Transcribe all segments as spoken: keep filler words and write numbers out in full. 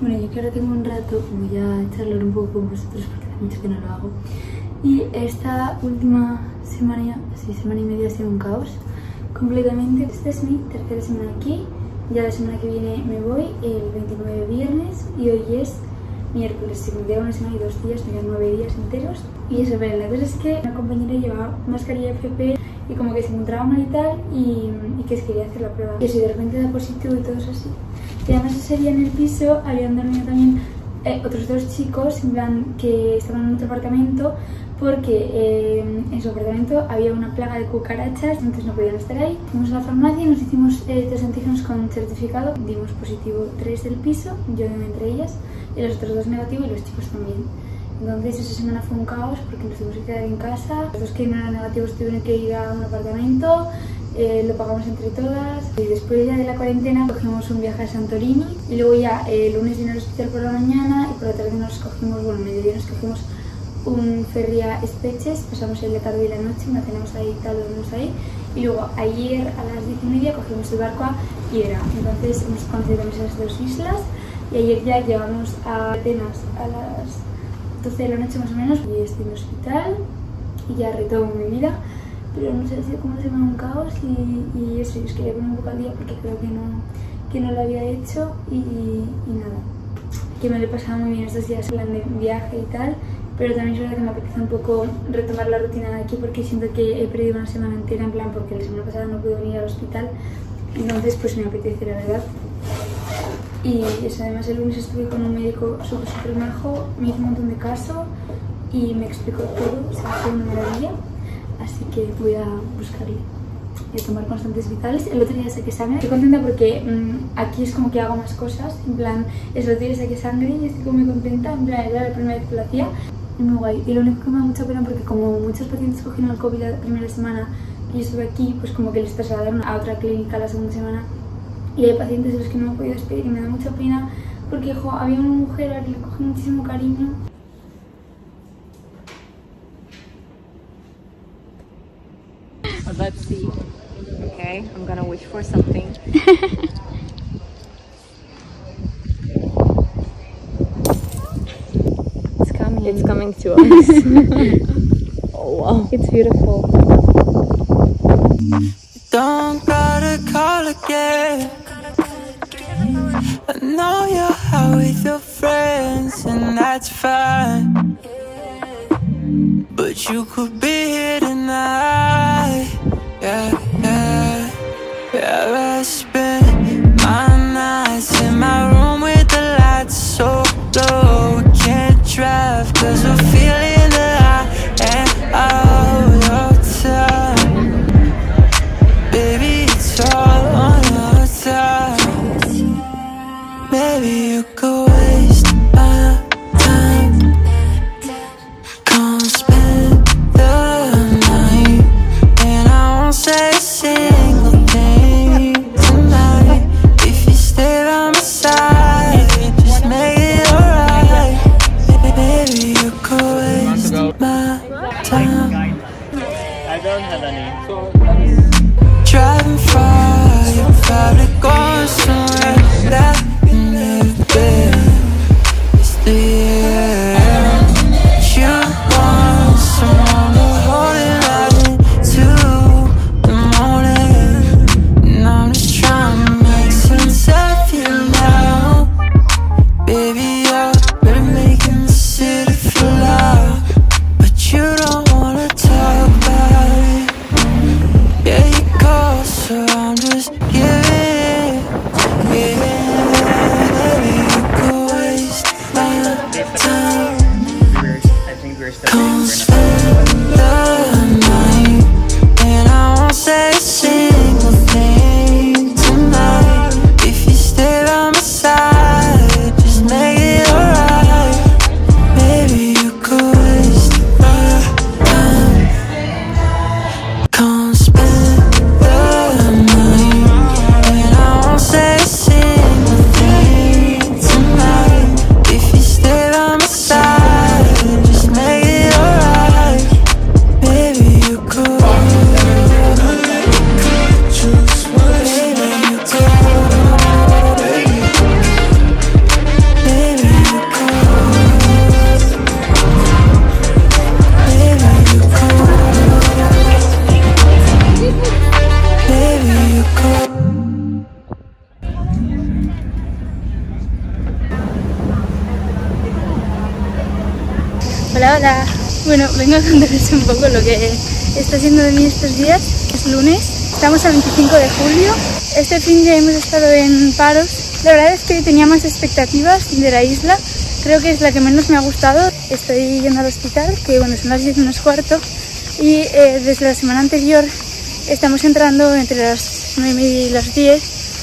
Bueno, yo que ahora tengo un rato, voy a charlar un poco con vosotros porque hace mucho que no lo hago. Y esta última semana, sí, semana y media ha sido un caos completamente. Esta es mi tercera semana aquí. Ya la semana que viene me voy, el veintinueve viernes, y hoy es miércoles. Si me queda una semana y dos días, me quedan nueve días enteros. Y eso, pero la cosa es que una compañera llevaba mascarilla F P y como que se encontraba mal y tal, y, y que se quería hacer la prueba. Y eso, y de repente da positivo y todo eso así. Y además ese día en el piso habían dormido también eh, otros dos chicos, en plan, que estaban en otro apartamento, porque eh, en su apartamento había una plaga de cucarachas, entonces no podían estar ahí. Fuimos a la farmacia y nos hicimos eh, test antígenos con certificado. Dimos positivo tres del piso, yo entre ellas, y los otros dos negativos y los chicos también. Entonces esa semana fue un caos porque nos tuvimos que quedar en casa. Los dos que no eran negativos tuvieron que ir a un apartamento, eh, lo pagamos entre todas. Y después ya de la cuarentena cogimos un viaje a Santorini y luego ya eh, el lunes vino al hospital por la mañana y por la tarde nos cogimos, bueno, mediodía nos cogimos un ferry a Espeches, pasamos ahí la tarde y la noche, nos cenamos ahí y tal, dormimos ahí. Y luego ayer a las diez y media cogimos el barco a Piedra. Entonces hemos conocido también esas dos islas y ayer ya llegamos a Atenas a las doce de la noche más o menos, y estoy en el hospital y ya retomo mi vida, pero no sé, ha sido como una semana un caos y, y eso, y os quería poner un poco al día porque creo que no, que no lo había hecho y, y nada, que me lo he pasado muy bien estos días hablando de viaje y tal, pero también es verdad que me apetece un poco retomar la rutina de aquí porque siento que he perdido una semana entera, en plan porque la semana pasada no pude venir al hospital, entonces pues me apetece, la verdad. Y eso, además el lunes estuve con un médico súper súper majo, me hizo un montón de caso y me explicó todo, o sea, fue una maravilla. Así que voy a buscarle y a tomar constantes vitales. El otro día saqué sangre, estoy contenta porque mmm, aquí es como que hago más cosas, en plan, el otro día saqué sangre y estoy como muy contenta, en plan, era la primera vez que lo hacía, y muy guay. Y lo único que me da mucha pena porque como muchos pacientes cogieron el COVID la primera semana y yo estuve aquí, pues como que les trasladaron a otra clínica la segunda semana. Y hay pacientes de los que no me he podido despedir y me da mucha pena porque, jo, había una mujer a la que le cogí muchísimo cariño. Let's see. Okay, I'm gonna wish for something. It's coming. It's coming to us. Oh wow, it's beautiful. Don't gotta call again. I know you're out with your friends and that's fine, but you could be here tonight. Yeah, yeah, yeah. I spend my nights in my room with the lights so low. We can't drive cause we're feeling the high and out of time. Baby, it's all on your time. Maybe you could waste my time. Come spend the night, and I won't say a single thing tonight. If you stay by my side, just make it alright. Maybe you could waste my time. I don't have any. So driving far, you're probably going somewhere that you've never been. It's the air. You want someone to hold it right into the morning, and I'm just trying to make sense of you now. Baby, you're really making the city feel loud, but you don't wanna talk about it. Yeah, you call, so I'm just giving it. Bueno, vengo a contarles un poco lo que está haciendo de mí estos días. Es lunes, estamos a veinticinco de julio. Este fin de hemos estado en Paros. La verdad es que tenía más expectativas de la isla. Creo que es la que menos me ha gustado. Estoy yendo al hospital, que bueno, son las diez menos cuarto. Y eh, desde la semana anterior estamos entrando entre las nueve y las diez.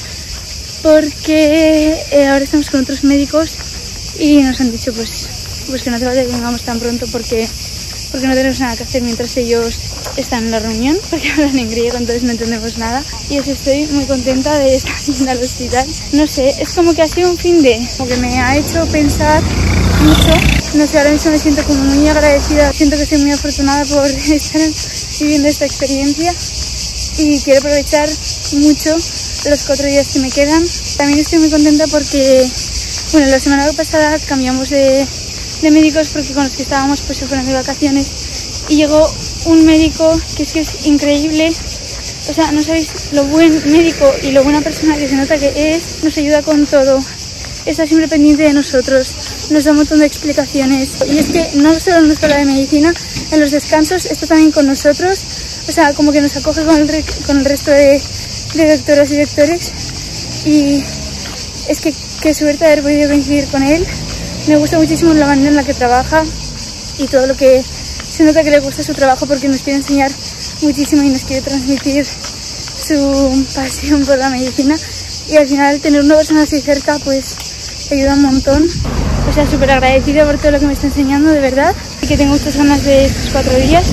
Porque eh, ahora estamos con otros médicos y nos han dicho pues, pues que no hace falta que vengamos tan pronto porque, porque no tenemos nada que hacer mientras ellos están en la reunión, porque hablan en griego, entonces no entendemos nada. Y así estoy muy contenta de estar yendo al hospital. No sé, es como que ha sido un fin de, como que me ha hecho pensar mucho. No sé, ahora mismo me siento como muy agradecida, siento que estoy muy afortunada por estar viviendo esta experiencia y quiero aprovechar mucho los cuatro días que me quedan. También estoy muy contenta porque, bueno, la semana pasada cambiamos de, de médicos porque con los que estábamos pues se fueron de vacaciones y llegó un médico que es que es increíble. O sea, no sabéis lo buen médico y lo buena persona que se nota que es. Nos ayuda con todo, está siempre pendiente de nosotros, nos da un montón de explicaciones. Y es que no solo nos habla de medicina, en los descansos está también con nosotros. O sea, como que nos acoge con el, re con el resto de, de doctoras y doctores. Y es que qué suerte haber podido coincidir con él. Me gusta muchísimo la manera en la que trabaja y todo lo que se nota que le gusta su trabajo porque nos quiere enseñar muchísimo y nos quiere transmitir su pasión por la medicina. Y al final tener una persona así cerca pues te ayuda un montón. O sea, súper agradecida por todo lo que me está enseñando, de verdad. Y que tengo muchas ganas de estos cuatro días.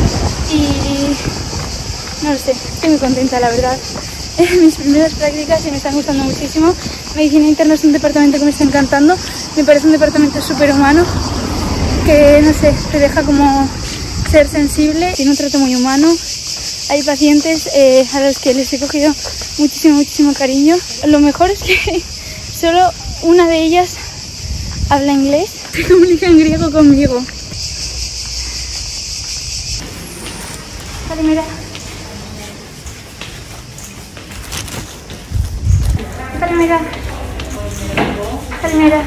Y no lo sé, estoy muy contenta, la verdad. Mis primeras prácticas y me están gustando muchísimo. Medicina interna es un departamento que me está encantando. Me parece un departamento súper humano, que no sé, te deja como ser sensible. Tiene un trato muy humano. Hay pacientes eh, a los que les he cogido muchísimo, muchísimo cariño. Lo mejor es que solo una de ellas habla inglés. Se comunica en griego conmigo. Kalimera. Kalimera. Kalimera.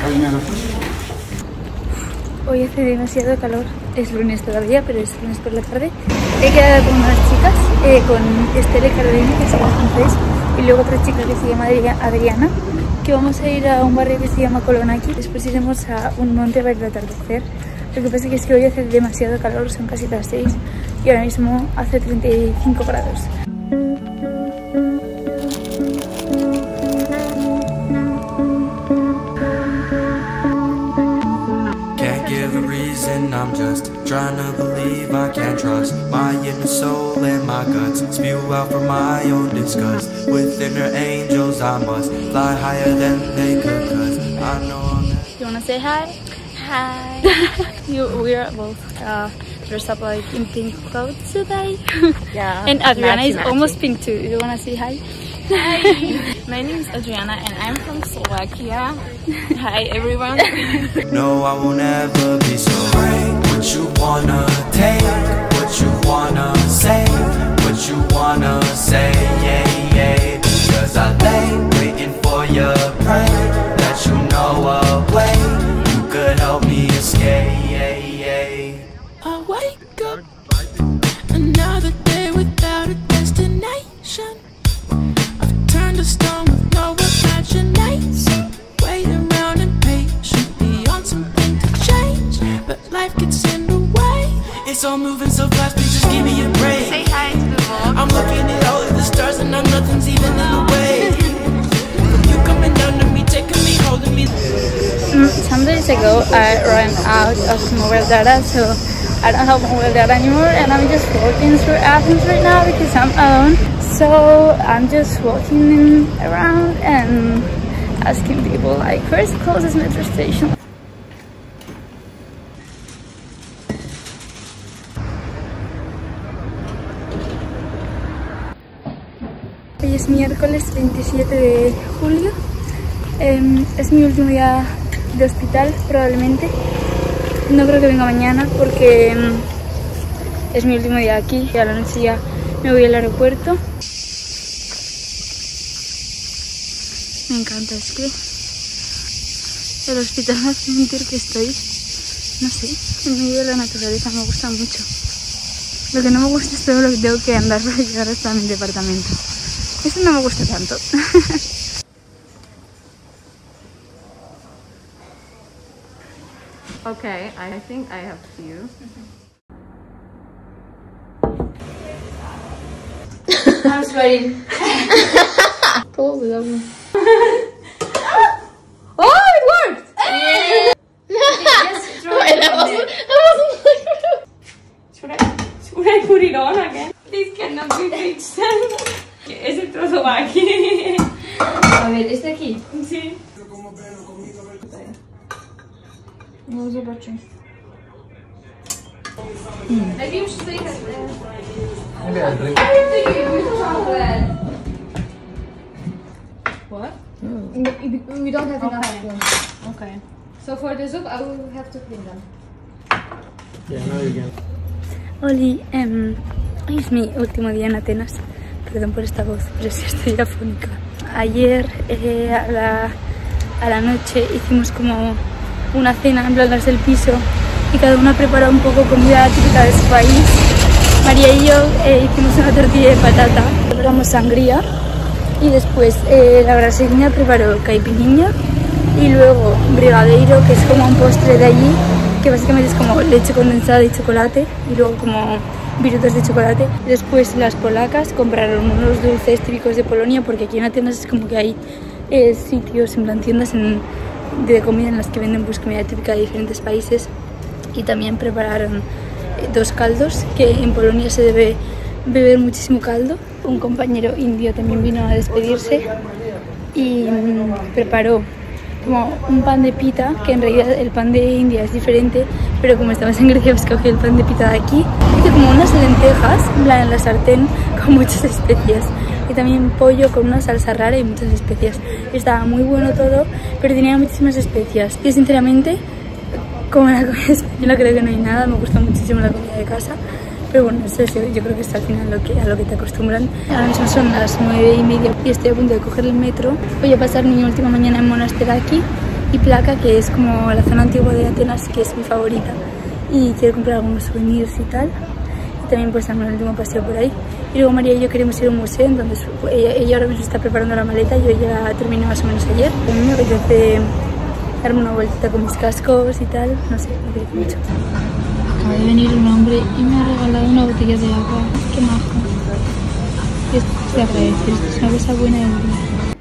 Hoy hace demasiado calor, es lunes todavía, pero es lunes por la tarde. He quedado con unas chicas, eh, con Esther y Carolina, que se las conocéis, y luego otra chica que se llama Adriana, que vamos a ir a un barrio que se llama Colonaki. Después iremos a un monte a ver el atardecer. Lo que pasa es que hoy hace demasiado calor, son casi las seis, y ahora mismo hace treinta y cinco grados. I'm just trying to believe I can't trust my inner soul and my guts spew out from my own disgust. With inner angels I must fly higher than they could, cause I know I'm... You wanna say hi? Hi. you, we're both uh, dressed up like in pink clothes today. Yeah. And Adriana matchy, is matchy. almost pink too. You wanna say hi? Hi. My name is Adriana and I'm from Slovakia. Hi everyone. No, I won't ever be so great. What you wanna take, what you wanna say, what you wanna say, yeah, yeah. Because I lay waiting for your prey, that you know a way you could help me escape. I wake up another day without a destination. I've turned to stone with no imagination. Wait around impatiently on something to change, but life gets in the way. It's all moving so fast, please just give me a break. Say hi to the vlog. I'm looking at all of the stars and now nothing's even in the way. From you coming down to me, taking me, holding me. Mm, some days ago I ran out of mobile data, so I don't have mobile data anymore, and I'm just walking through Athens right now because I'm alone. So I'm just walking around and asking people like, where's the closest metro station? Hoy es miércoles veintisiete de julio, eh, es mi último día de hospital probablemente. No creo que venga mañana porque eh, es mi último día aquí y a la noche ya me voy al aeropuerto. Me encanta, es que el hospital me hace sentir que estoy no sé, en medio de la naturaleza me gusta mucho. Lo que no me gusta es todo lo que tengo que andar para llegar hasta mi departamento. Eso no me gusta tanto. Okay, I think I have few. I'm sweating. Todo de agua. Oh, it worked! Wait, that wasn't, that wasn't like... Should I, should I put it on again? This cannot be fixed. Ese trozo va aquí. A ver, ¿este aquí? Sí. No zobaczę. Maybe you should take it. Maybe I'll drink. What? We don't have enough spoons. Okay. So for the soup, I will have to clean them. Yeah, now you can. Oli, um, hoy es mi último día en Atenas. Perdón por esta voz, pero sí estoy afónica. Ayer eh, a, la, a la noche hicimos como una cena en plan del piso y cada una preparó un poco comida típica de su país. María y yo eh, hicimos una tortilla de patata, preparamos sangría y después eh, la brasileña preparó caipirinha y luego brigadeiro, que es como un postre de allí, que básicamente es como leche condensada y chocolate y luego como virutas de chocolate. Después las polacas compraron unos dulces típicos de Polonia, porque aquí en Atenas es como que hay eh, sitios, en plan tiendas en, de comida en las que venden pues comida típica de diferentes países, y también prepararon eh, dos caldos, que en Polonia se debe beber muchísimo caldo. Un compañero indio también vino a despedirse y mmm, preparó como un pan de pita, que en realidad el pan de India es diferente, pero como estamos en Grecia, pues cogí el pan de pita de aquí. Hice como unas lentejas, en plan en la sartén, con muchas especias. Y también pollo con una salsa rara y muchas especias. Estaba muy bueno todo, pero tenía muchísimas especias. Yo sinceramente, como en la comida española creo que no hay nada, me gusta muchísimo la comida de casa. Pero bueno, eso es, yo creo que es al final lo que, a lo que te acostumbran. Ahora mismo son las nueve y media y estoy a punto de coger el metro. Voy a pasar mi última mañana en Monasteraki y Plaka, que es como la zona antigua de Atenas, que es mi favorita. Y quiero comprar algunos souvenirs y tal. Y también pues darme el último paseo por ahí. Y luego María y yo queremos ir a un museo, entonces ella, ella ahora mismo está preparando la maleta. Yo ya terminé más o menos ayer. A mí me apetece darme una vueltita con mis cascos y tal. No sé, me apetece mucho. Acaba de venir un hombre y me ha regalado una botella de agua. Qué majo. Esto se agradece, esto es una cosa buena del día.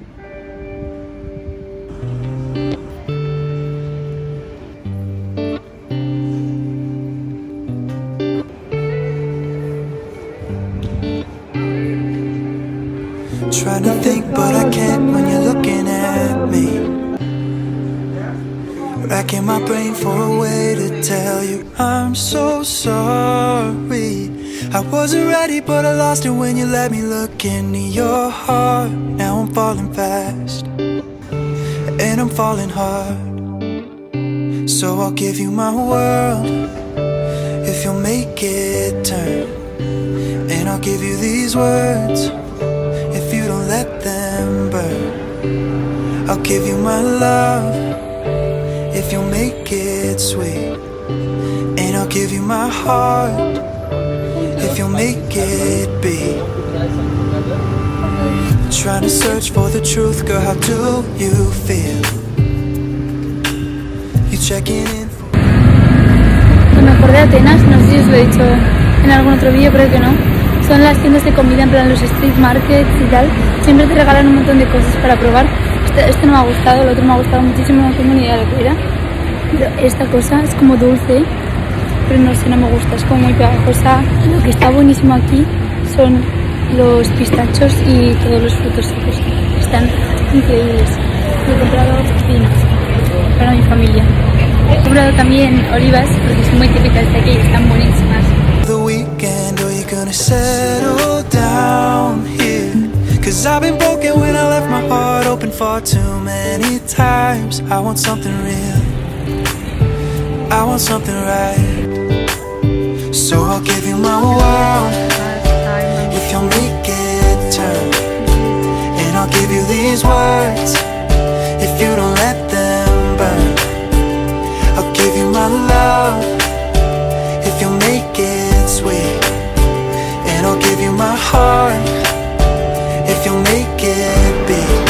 Trying to think, but I can't when you're looking at me. Racking my brain for a way to tell you I'm so sorry. I wasn't ready, but I lost it when you let me look into your heart. Now I'm falling fast, and I'm falling hard. So I'll give you my world if you'll make it turn. And I'll give you these words if you don't let them burn. I'll give you my love if you'll make it sweet. And I'll give you my heart if you'll make it beat. Trying to search for the truth, girl, how do you feel? You checking in for... Lo mejor de Atenas, no sé si os lo he dicho en algún otro vídeo, creo que no, son las tiendas de comida, en plan los street markets y tal. Siempre te regalan un montón de cosas para probar. Este, este no me ha gustado, el otro me ha gustado muchísimo, no tengo ni idea de lo que era. Pero esta cosa es como dulce, pero no sé, no me gusta, es como muy pegajosa. Lo que está buenísimo aquí son los pistachos y todos los frutos secos. Están increíbles. Yo he comprado espinas para mi familia. He comprado también olivas, porque son muy típicas de aquí y están buenísimas. The weekend, or you gonna settle down here? Cause I've been broken when I left my heart open far too many times. I want something real, I want something right. So I'll give you my world if you'll make it turn. And I'll give you these words if you don't let them burn. I'll give you my love my heart if you'll make it beat.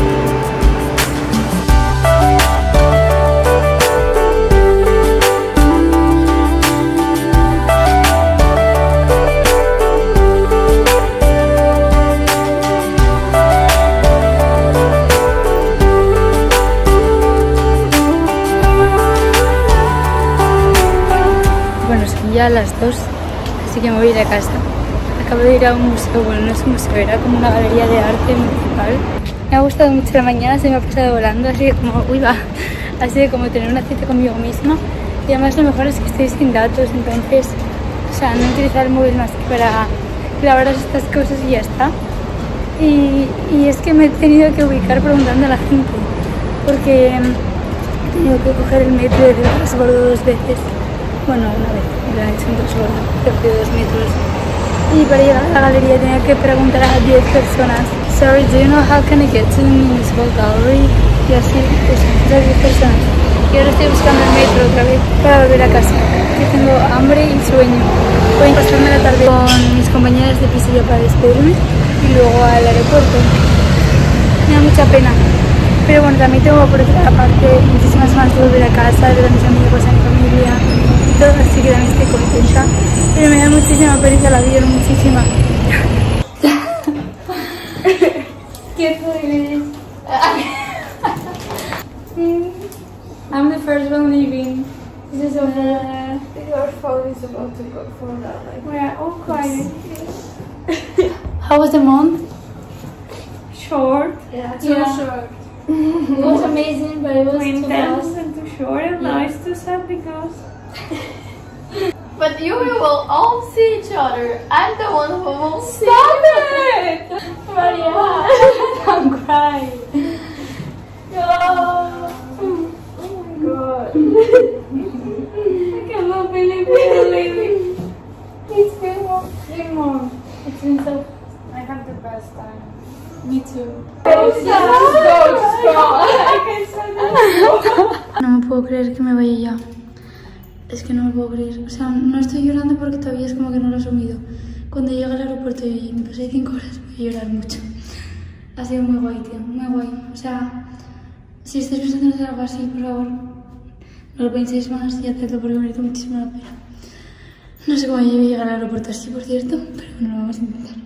Ya a las dos, así que me voy a ir a casa. Acabo de ir a un museo, bueno, no es un museo, era como una galería de arte municipal. Me ha gustado mucho la mañana, se me ha pasado volando, así que como, uy va, así de como tener una cita conmigo misma. Y además lo mejor es que estoy sin datos, entonces, o sea, no utilizar el móvil más que para grabar estas cosas y ya está. Y, y es que me he tenido que ubicar preguntando a la gente, porque he tenido que coger el metro de transbordo dos veces. Bueno, una vez, lo he hecho en transbordo, de dos metros. Y para llegar a la galería tenía que preguntar a diez personas. Sorry, do you know how can I get to the municipal gallery? Y así, eso, esas diez personas. Y ahora estoy buscando el metro otra vez para volver a casa. Yo tengo hambre y sueño. Voy a pasarme la tarde con mis compañeras de piso ya para despedirme y luego al aeropuerto. Me da mucha pena. Pero bueno, también tengo por otra parte muchísimas más de volver a casa, de ver a mis amigos, a mi familia y todo, así que también estoy contenta. Pero me da muchísima pereza la vida, muchísima. ¿Qué fue? I'm the first one leaving. This is over. Your phone is about to go for that. Like, we are all crying. How was the month? Short. Yeah, too Yeah. short. It was amazing, but it was too Intense fast. and too short and Yeah. nice to sad because But you will all see each other. I'm the one who will see. stop it! Maria, don't cry. Oh, oh my god. I cannot believe we're leaving. Please drink more. Drink more. It's been so. I have the best time. Me too. No me puedo creer que me vaya ya. Es que no me puedo creer. O sea, no estoy llorando porque todavía es como que no lo he asumido. Cuando llegue al aeropuerto y me pasé cinco horas voy a llorar mucho. Ha sido muy guay, tío. Muy guay. O sea, si estáis pensando en hacer algo así, por favor, no lo penséis más y hacedlo porque merece muchísimo la pena. No sé cómo llegué a llegar al aeropuerto así, por cierto, pero bueno, lo vamos a intentar.